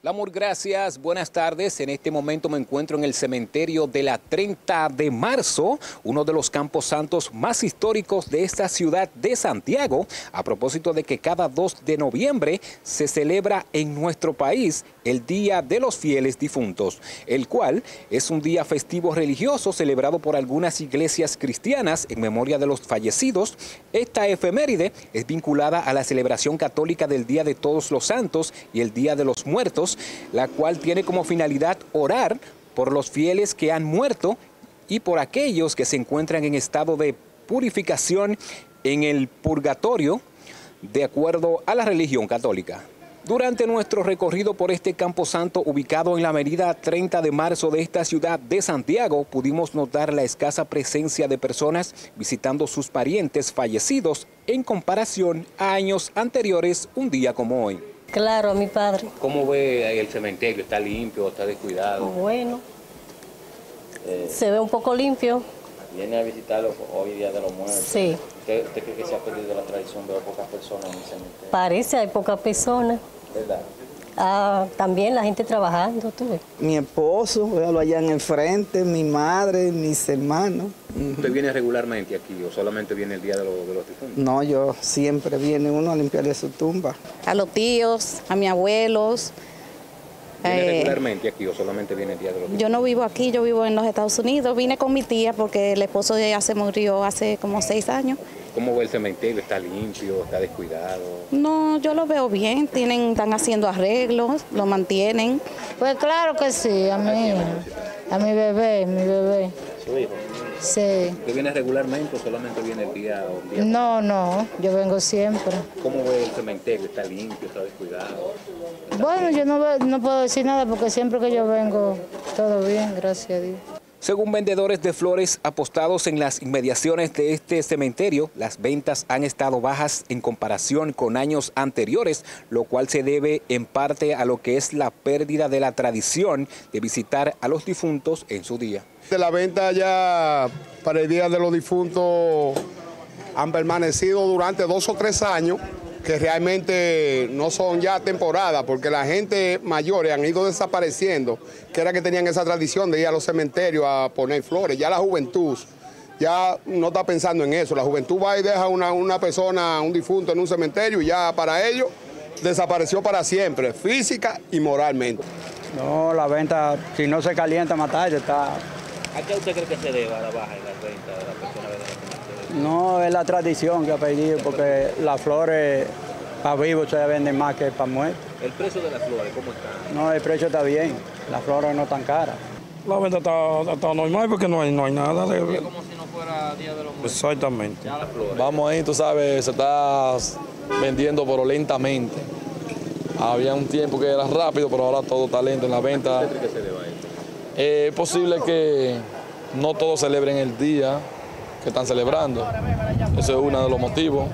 Lamur, gracias. Buenas tardes. En este momento me encuentro en el cementerio de la 30 de marzo, uno de los campos santos más históricos de esta ciudad de Santiago, a propósito de que cada 2 de noviembre se celebra en nuestro país el Día de los Fieles Difuntos, el cual es un día festivo religioso celebrado por algunas iglesias cristianas en memoria de los fallecidos. Esta efeméride es vinculada a la celebración católica del Día de Todos los Santos y el Día de los Muertos, la cual tiene como finalidad orar por los fieles que han muerto y por aquellos que se encuentran en estado de purificación en el purgatorio, de acuerdo a la religión católica. Durante nuestro recorrido por este camposanto ubicado en la avenida 30 de marzo de esta ciudad de Santiago, pudimos notar la escasa presencia de personas visitando sus parientes fallecidos en comparación a años anteriores, un día como hoy. Claro, a mi padre. ¿Cómo ve ahí el cementerio? ¿Está limpio? ¿Está descuidado? Bueno, se ve un poco limpio. ¿Viene a visitarlo hoy día de los muertos? Sí. ¿Usted cree que se ha perdido la tradición? Veo pocas personas en el cementerio. Parece, hay pocas personas. ¿Verdad? También la gente trabajando, tú ves. Mi esposo, véalo allá en el frente, mi madre, mis hermanos. ¿Usted viene regularmente aquí o solamente viene el día de los difuntos? No, yo siempre viene uno a limpiarle su tumba. A los tíos, a mis abuelos. ¿Viene regularmente aquí o solamente viene el día de los difuntos? Yo no vivo aquí, yo vivo en los Estados Unidos. Vine con mi tía porque el esposo de ella se murió hace como 6 años. ¿Cómo ve el cementerio? ¿Está limpio? ¿Está descuidado? No, yo lo veo bien, están haciendo arreglos, lo mantienen. Pues claro que sí, a mi bebé. ¿Su hijo? Sí. ¿Usted viene regularmente o solamente viene el día? No, yo vengo siempre. ¿Cómo ve el cementerio? ¿Está limpio? ¿Está descuidado? Bueno, yo no puedo decir nada porque siempre que yo vengo, todo bien, gracias a Dios. Según vendedores de flores apostados en las inmediaciones de este cementerio, las ventas han estado bajas en comparación con años anteriores, lo cual se debe en parte a lo que es la pérdida de la tradición de visitar a los difuntos en su día. La venta ya para el Día de los Difuntos han permanecido durante 2 o 3 años, que realmente no son ya temporadas, porque la gente mayores han ido desapareciendo, que era que tenían esa tradición de ir a los cementerios a poner flores. Ya la juventud ya no está pensando en eso. La juventud va y deja una persona, un difunto en un cementerio y ya para ellos desapareció para siempre, física y moralmente. No, la venta, si no se calienta más tarde, está... ¿A qué usted cree que se deba la baja en las ventas de las personas de la cementerio? No, es la tradición que ha perdido, porque las flores para vivos se venden más que para muertos. ¿El precio de las flores cómo está? No, el precio está bien, las flores no están caras. La venta está normal porque no hay nada de... Es como si no fuera Día de los Muertos. Exactamente. Vamos ahí, tú sabes, se está vendiendo pero lentamente. Había un tiempo que era rápido, pero ahora todo está lento en la venta. ¿Qué cree que se deba a esto? Es posible que no todos celebren el día que están celebrando. Ese es uno de los motivos.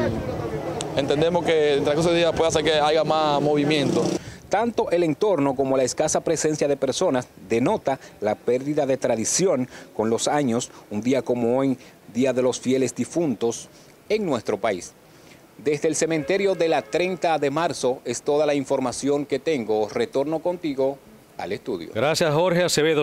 Y entendemos que el transcurso de día puede hacer que haya más movimiento. Tanto el entorno como la escasa presencia de personas denota la pérdida de tradición con los años, un día como hoy, Día de los Fieles Difuntos, en nuestro país. Desde el cementerio de la 30 de marzo es toda la información que tengo. Retorno contigo al estudio. Gracias, Jorge Acevedo.